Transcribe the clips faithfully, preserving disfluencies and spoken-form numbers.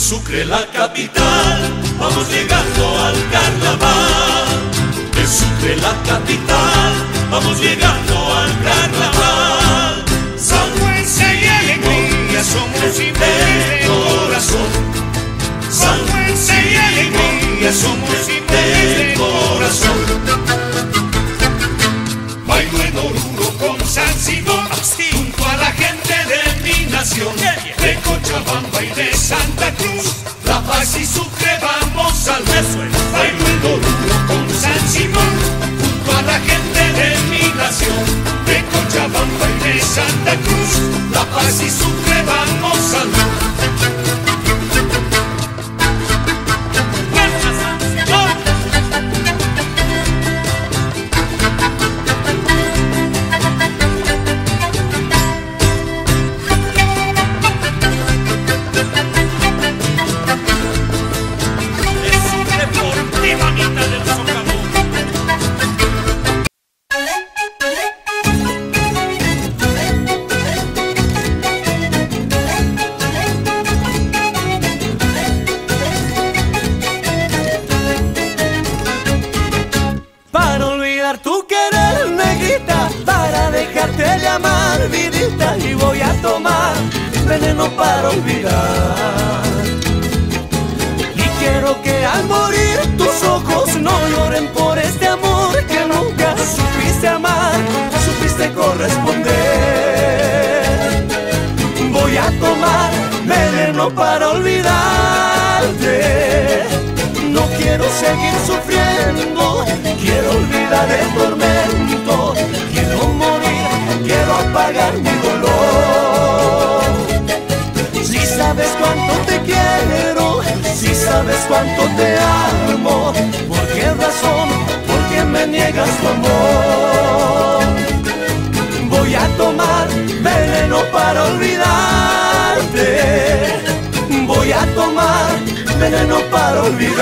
Sucre la capital, vamos llegando al carnaval. De Sucre la capital, vamos llegando al carnaval. Sangüense y alegría, somos imbéciles de corazón. Sangüense y alegría, somos imbéciles de corazón. Bailo en Oruro con San Simón, junto a la gente de mi nación, de Cochabamba y de Santa Cruz, La Paz y Sucre vamos al beso. Bailo en Oruro con San Simón, junto a la gente de mi nación, de Cochabamba y de Santa Cruz, La Paz y Sucre vamos al beso. Tu querer, negrita, para dejarte llamar vidita, y voy a tomar veneno para olvidar. Y quiero que al morir tus ojos no lloren por este amor que nunca supiste amar, supiste corresponder. Voy a tomar veneno para olvidarte. No quiero seguir sufriendo, quiero olvidar el tormento, quiero morir, quiero apagar mi dolor. Si sabes cuánto te quiero, si sabes cuánto te amo, ¿por qué razón, por qué me niegas tu amor? Voy a tomar veneno para olvidarte. Voy a tomar veneno para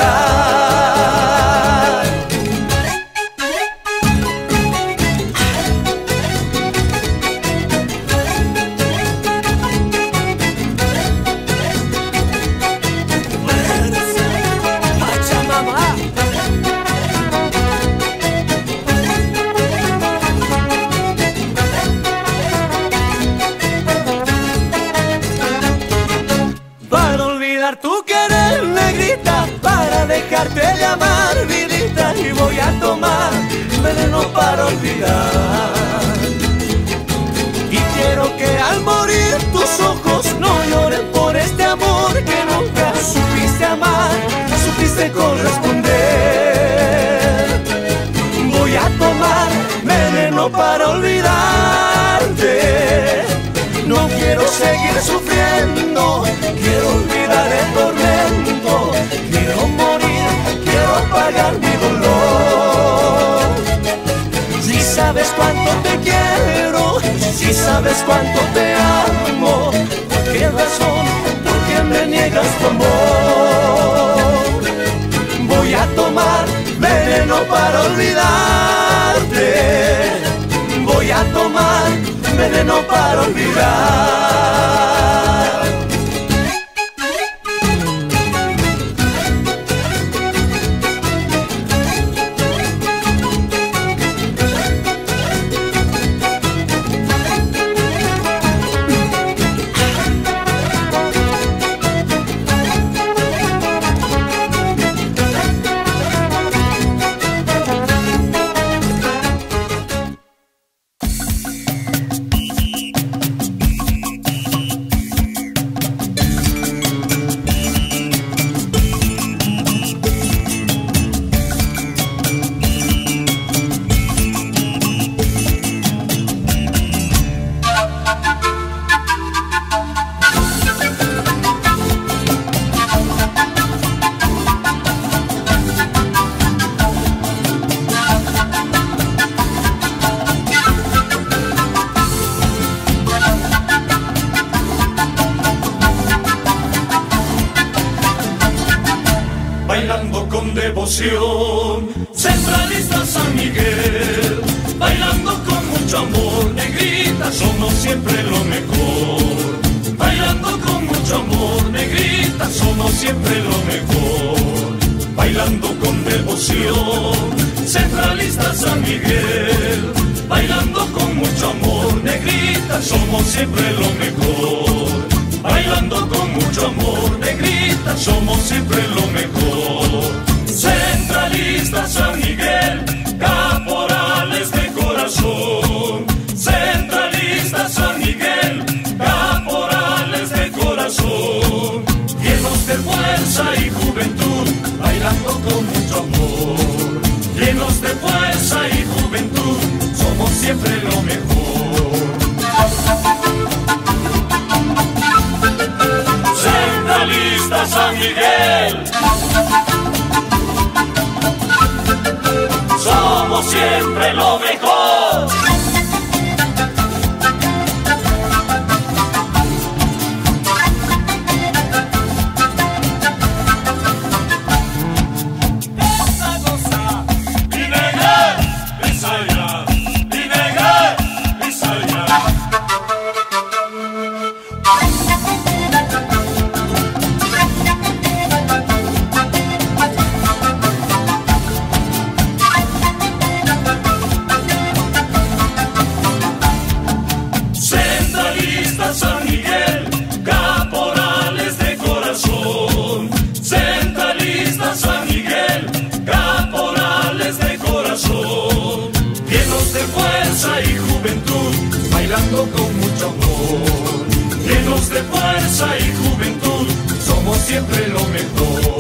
olvidar. Pachamama. Para olvidar tu querer, negrita, para dejarte llamar vidita, y voy a tomar veneno para olvidar. Y quiero que al morir tus ojos no lloren por este amor que nunca supiste amar, supiste corresponder. Voy a tomar veneno para olvidarte. No quiero seguir sufriendo, quiero olvidar el tormento, quiero morir, quiero apagar mi dolor. Si sabes cuánto te quiero, si sabes cuánto te amo, ¿por qué razón, por qué me niegas tu amor? Voy a tomar veneno para olvidarte. Voy a tomar veneno para olvidar. Bailando con devoción, Centralista San Miguel. Bailando con mucho amor, negrita, somos siempre lo mejor. Bailando con mucho amor, negrita, somos Centralista San Miguel, bailando con mucho amor, negrita, somos siempre lo mejor. Bailando con mucho amor, negrita, somos siempre lo mejor. Centralista San Miguel, caporales de corazón. Centralista San Miguel, caporales de corazón. Llenos de fuerza y juventud, bailando con mucho amor. Llenos de fuerza y juventud, somos siempre lo mejor. Centralista San Miguel, somos siempre lo mejor. Esa cosa, vinegre, ensaya, vinegre, ensaya. San Miguel, caporales de corazón. Centralista San Miguel, caporales de corazón. Llenos de fuerza y juventud, bailando con mucho amor. Llenos de fuerza y juventud, somos siempre lo mejor.